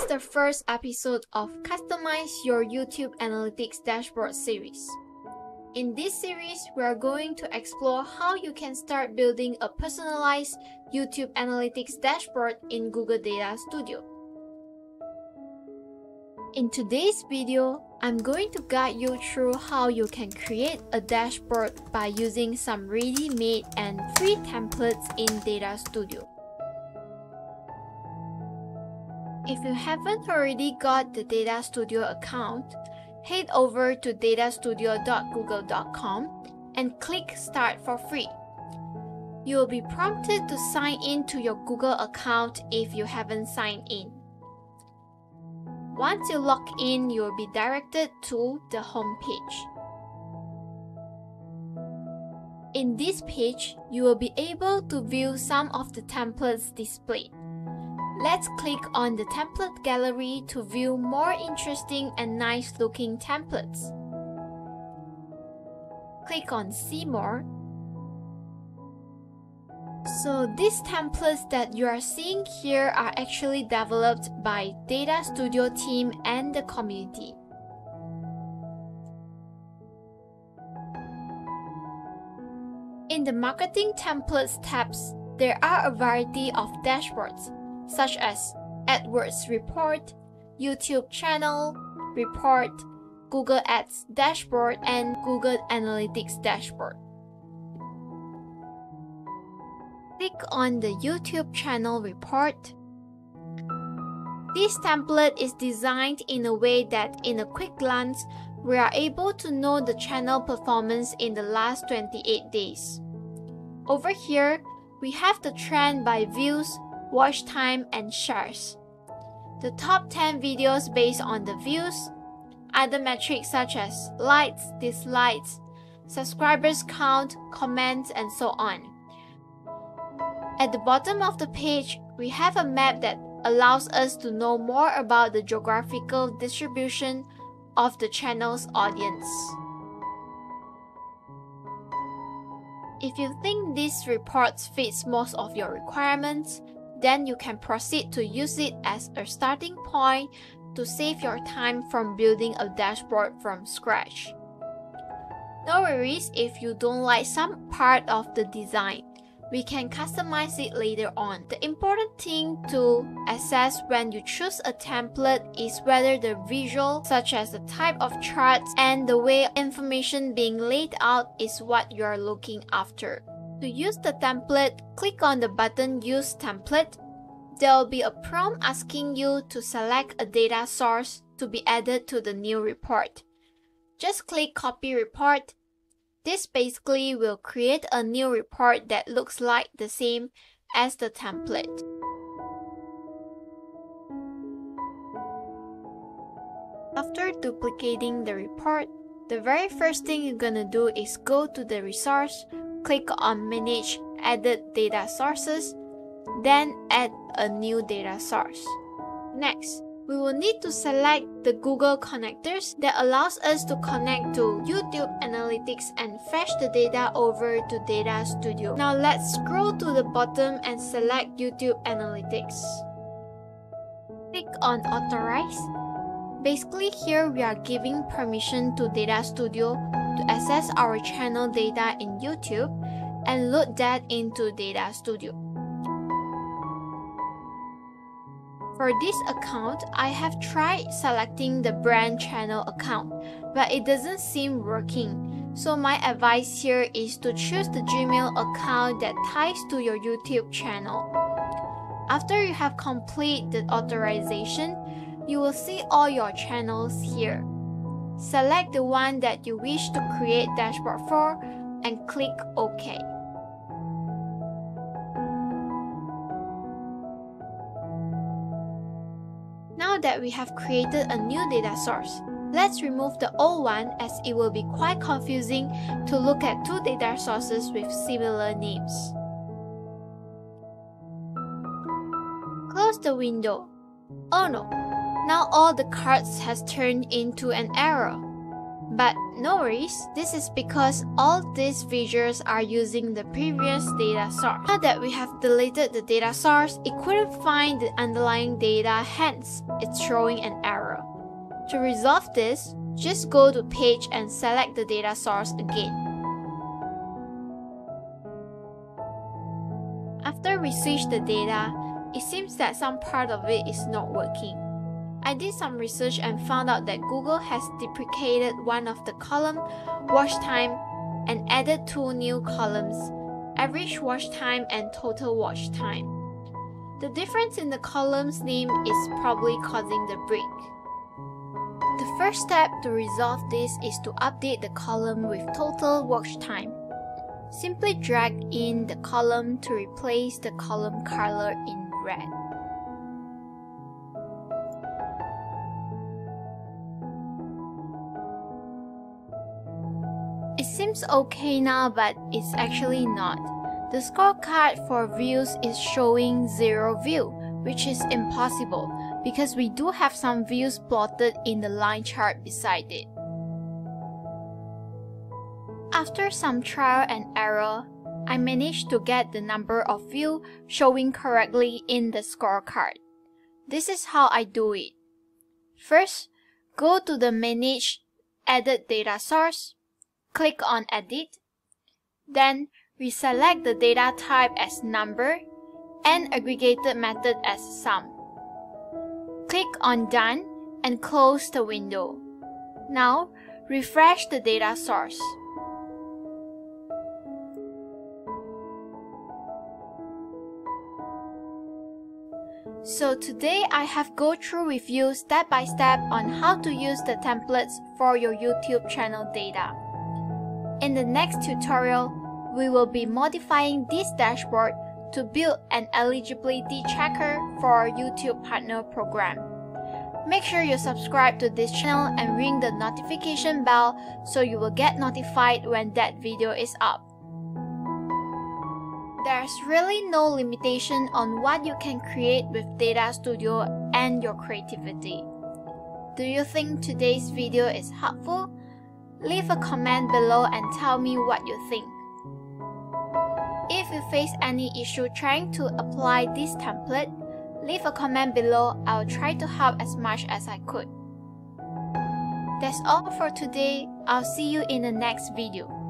is the first episode of Customize Your YouTube Analytics Dashboard series. In this series, we are going to explore how you can start building a personalized YouTube Analytics dashboard in Google Data Studio. In today's video, I'm going to guide you through how you can create a dashboard by using some ready-made and free templates in Data Studio. If you haven't already got the Data Studio account, head over to datastudio.google.com and click Start for free. You will be prompted to sign in to your Google account if you haven't signed in. Once you log in, you will be directed to the home page. In this page, you will be able to view some of the templates displayed. Let's click on the template gallery to view more interesting and nice looking templates. Click on See More. So these templates that you are seeing here are actually developed by Data Studio team and the community. In the Marketing Templates tabs, there are a variety of dashboards, such as AdWords Report, YouTube Channel Report, Google Ads Dashboard, and Google Analytics Dashboard. Click on the YouTube Channel Report. This template is designed in a way that in a quick glance, we are able to know the channel performance in the last 28 days. Over here, we have the trend by views, watch time, and shares. The top 10 videos based on the views, other metrics such as likes, dislikes, subscribers count, comments, and so on. At the bottom of the page, we have a map that allows us to know more about the geographical distribution of the channel's audience. If you think this report fits most of your requirements, then you can proceed to use it as a starting point to save your time from building a dashboard from scratch. No worries if you don't like some part of the design. We can customize it later on. The important thing to assess when you choose a template is whether the visual, such as the type of charts and the way information being laid out, is what you are looking after. To use the template, click on the button Use Template. There will be a prompt asking you to select a data source to be added to the new report. Just click Copy Report. This basically will create a new report that looks like the same as the template. After duplicating the report, the very first thing you're gonna do is go to the resource, click on Manage Added Data Sources, then add a new data source. Next, we will need to select the Google connectors that allows us to connect to YouTube Analytics and fetch the data over to Data Studio. Now let's scroll to the bottom and select YouTube Analytics. Click on Authorize. Basically here we are giving permission to Data Studio to access our channel data in YouTube and load that into Data Studio. For this account, I have tried selecting the brand channel account, but it doesn't seem working. So my advice here is to choose the Gmail account that ties to your YouTube channel. After you have completed the authorization, you will see all your channels here. Select the one that you wish to create dashboard for and click OK. Now that we have created a new data source, let's remove the old one as it will be quite confusing to look at two data sources with similar names. Close the window. Oh no, now all the cards has turned into an error. But no worries, this is because all these visuals are using the previous data source. Now that we have deleted the data source, it couldn't find the underlying data, hence it's showing an error. To resolve this, just go to page and select the data source again. After we switch the data, it seems that some part of it is not working. I did some research and found out that Google has deprecated one of the column, watch time, and added 2 new columns, average watch time and total watch time. The difference in the column's name is probably causing the break. The first step to resolve this is to update the column with total watch time. Simply drag in the column to replace the column color in red. It seems okay now, but it's actually not. The scorecard for views is showing 0 view, which is impossible because we do have some views plotted in the line chart beside it. After some trial and error, I managed to get the number of views showing correctly in the scorecard. This is how I do it. First, go to the Manage Edit Data Source, click on Edit, then reselect the data type as number and aggregated method as sum. Click on Done and close the window. Now, refresh the data source. So today I have go through with you step by step on how to use the templates for your YouTube channel data. In the next tutorial, we will be modifying this dashboard to build an eligibility checker for our YouTube partner program. Make sure you subscribe to this channel and ring the notification bell so you will get notified when that video is up. There's really no limitation on what you can create with Data Studio and your creativity. Do you think today's video is helpful? Leave a comment below and tell me what you think. If you face any issue trying to apply this template, leave a comment below. I'll try to help as much as I could. That's all for today. I'll see you in the next video.